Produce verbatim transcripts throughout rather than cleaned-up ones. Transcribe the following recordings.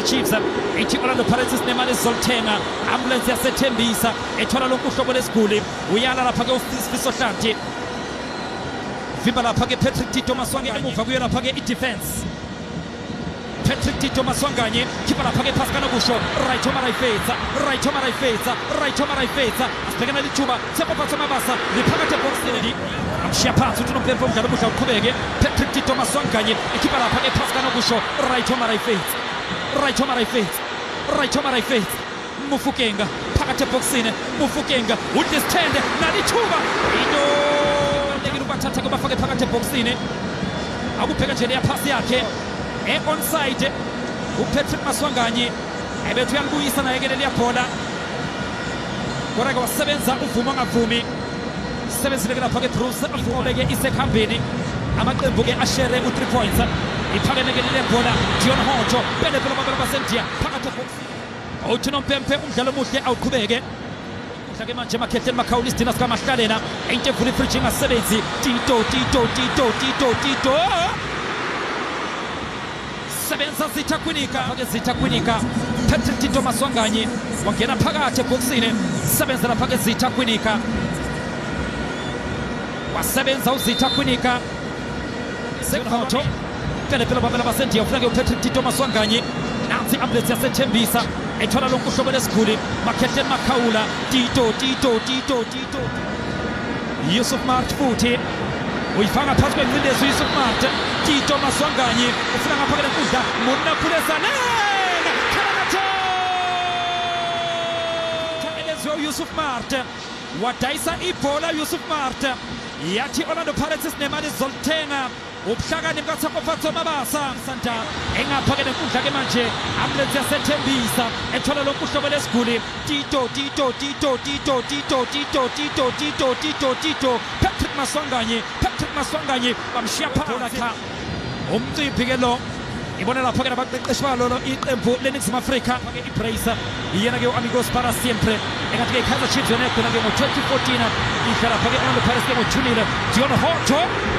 Chiefs ethi Orlando Pirates nemali zolthenga ambulance yasethembisa ethola lonke uhlobo lesiguli uyala lapha ke ufiso hlanti vimba lapha ke Patrick Tito Maswanganyi emuva kuyo lapha ke i-defense Patrick Tito Maswanganyi khipa lapha ke pass kana kusho right homa rayifetsa right homa rayifetsa right homa rayifetsa asibhekana lithuba sepophatha mabasa liphakathi boxini amshiya phansi uthi nompempe umdlalo omuhle uqhubeke Patrick Tito Maswanganyi ikhipa lapha ke pass kana kusho right homa rayifetsa right homa rayifetsa right homa rayifetsa Mufukenga phakathi boxini Mufukenga udistende nalithuba into lekilu bathatha ke bafake phakathi boxini akubheka nje leya pass yakhe e-onside uPatrick Maswanganyi ebethu uyalibuyisa naye-ke leliya bhola kodwa-ke wasebenza uvuma ngavumi sebenzile-ke lapha-ke BROOS inqobe-ke isekuhambeni amaqembu-ke ashere u-three points iphakeme-ke leliya bhola Dion Hoto belepelo babelo basendiya phakathi eboxini uthi nompempe umdlalo omuhle awuqhubeke ke manje emakhetheleni makhawula isidina sikaMahlalena into evula ifriji ingasebenzi Tito Tito Tito Tito Tito sebenza Zitha Kwinika ke Zitha Kwinika Patrick Tito Maswanganyi wangena phakathi eboxini sebenza lapha ke Zitha Kwinika wasebenza uZitha Kwinika sekhoto phela phela babela basendiya ufuna ke uPatrick Tito Maswanganyi nansi ambulance yasethembisa ethola lonke uhlobo lesiguli makhetheleni makhawula Tito Tito Tito Tito Yusuf Mart futhi uyifanga phansi kwengcindezi Yusuf Mart Tito Maswanganyi ufuna ngapha ke nkundla mona phulesana Kanata Taelezo Yusuf Mart wadayisa ibhola Yusuf Mart yathi Orlando Pirates nemali zolthenga ubuhlakani bukaThapophatho Mabasa Santa engapha ke nkundla ke manje ambulance yasethembisa ethola lonke uhlobo lesiguli Tito Tito Tito Tito Tito Tito Tito Tito Tito Tito Patrick Maswanganyi Patrick Maswanganyi bamshiya phansi umciphi ke lo ibona lapha ke nabaqeqeshi balolo iqembu leNingizimu Afrika ke ibrace yena ke uAmigos para siempre engathi ke iKaizer Chiefs yona khona ke ngo-twenty fourteen idlala lapha ke Orlando Pirates ke ngothunile Dion Hoto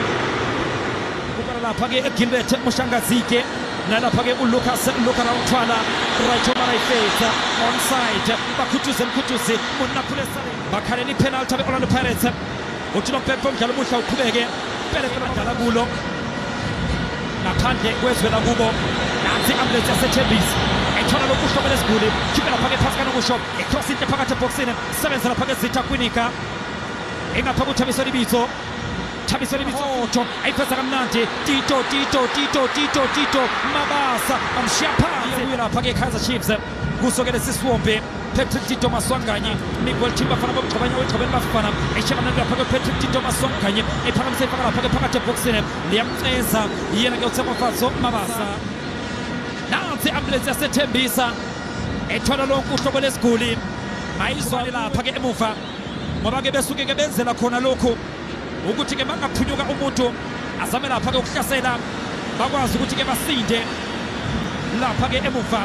lapha ke eGilbert Mushangazike nalapha ke uLucas Luka Rawuthwala right homa rayifetsa onside bakhuthuze mkhuthuze munaphulesa bakhaleni penalty abe Orlando Pirates uthi nompempe umdlalo omuhle uqhubeke phela phela badlala kulo ngaphandle kwezwe lakubo nansi ambulance yasethembisa ethola lokhu uhlobo lesiguli khipha lapha ke phasi kanokusho ecross into phakathi eboxini sebenza lapha ke Zitha Kwinika engapha kuThabiso Libitso Thabiso Libitso ayiphetha kamnandi Tito Tito Tito Tito Tito Mabasa amshiya phansi uye lapha ke Kaizer Chiefs kusokele sisiwombe Patrick Tito Maswanganyi Miguel Timba fana bomgcabanya wegcabeni bafana eshaka mnandi lapha ke Patrick Tito Maswanganyi ephakamise ifaka lapha ke phakathi eboxini liyamceza yena ke uThapophatho Mabasa nansi ambulance yasethembisa ethola lonke uhlobo lesiguli mayizwali lapha ke emuva ngoba ke besuke ke benzela khona lokho ukuthi ke mangaphunyuka umuntu azame lapha ke ukuhlasela bakwazi ukuthi ke basinde lapha ke emuva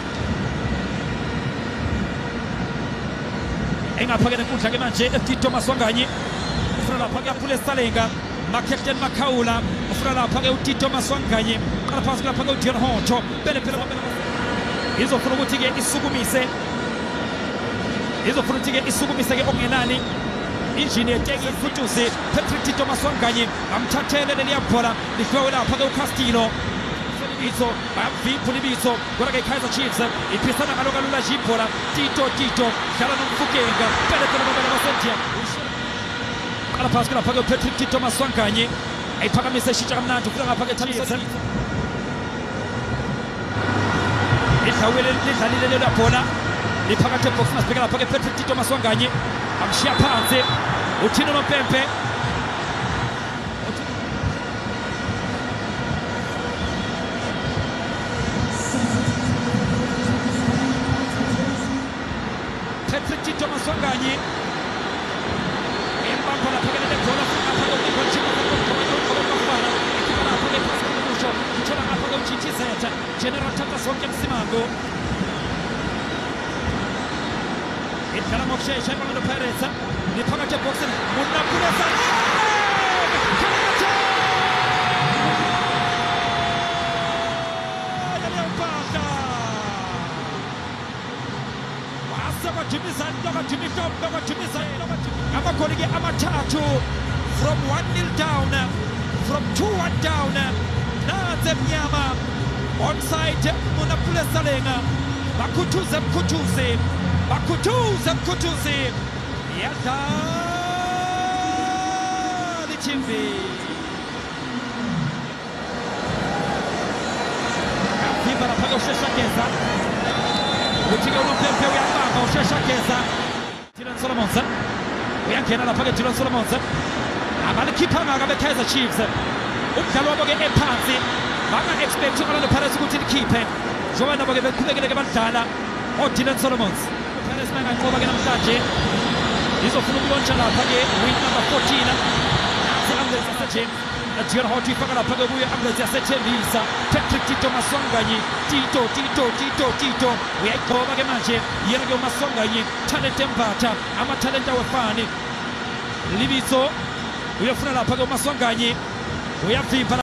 engapha ke nenkundla ke manje Tito Maswanganyi ufuna lapha ke aphule Salenga makhetheleni makhawula ufuna lapha ke uTito Maswanganyi qala phansi lapha ke uDion Hoto bele phela izofuna ukuthi ke isukumise izofuna ukuthi ke isukumise ke ongenani injini yeteki ifutusi Patrick Tito Maswanganyi amthathele leliya bhola lihlowe lapha ke uCastillo Libitso bayamvipha Libitso kodwa ke iKaizer Chiefs iphisana ngalo kalula nje ibhola Tito Tito dlala noMfukenga phela phela babela basendiya qala phansi lapha ke Patrick Tito Maswanganyi ayiphakamise eshintsha kamnandi ufika ngapha ke Thabiso idlawile lidlalile leliya bhola liphakathi eboxini asibheka lapha ke Patrick Tito Maswanganyi amshiya phansi uthina nompempe Patrick Tito Maswanganyi embamba lapha ke leli bhola lapha ke Nicole Chimba bafana ekipa lapha ke pasi kumusho ithola ngapha ke uChitizeta General Tata sonke msimango idlala ngokushesha Orlando Pirates liphakathi eboxini munaphulesa lokajimisa lokajimisa lokajimisa amakolege amathathu from one nil down, from two one down. Nanze mnyama onside Munapule Salenga bakutuze mkutuze bakutuze mkutuze yata lichimbi Viva la paga ushesha keza Utiga unopepe uyambanga ushesha keza Dylan Solomonsen Uyankena la paga Dylan Solomonsen Amali kipanga agabe Kaizer Chiefs Umdlalo waboke ephansi banga expect ukala Paris ukuthi likhiphe njengoba nabo ke beqhubekele badlala oDylan Solomons Paris manga ngoba ke namhlanje izofuna ukulontsha lapha ke win number fourteen Ambulance yaseThem Adjira Hoti ifaka lapha ke kuye Ambulance yaseThembisa Patrick Tito Maswanganyi Tito Tito Tito Tito uyayigcoba ke manje yena ke uMaswanganyi talent embatha ama talent awefani Libiso uyafuna lapha ke uMaswanganyi uyavimba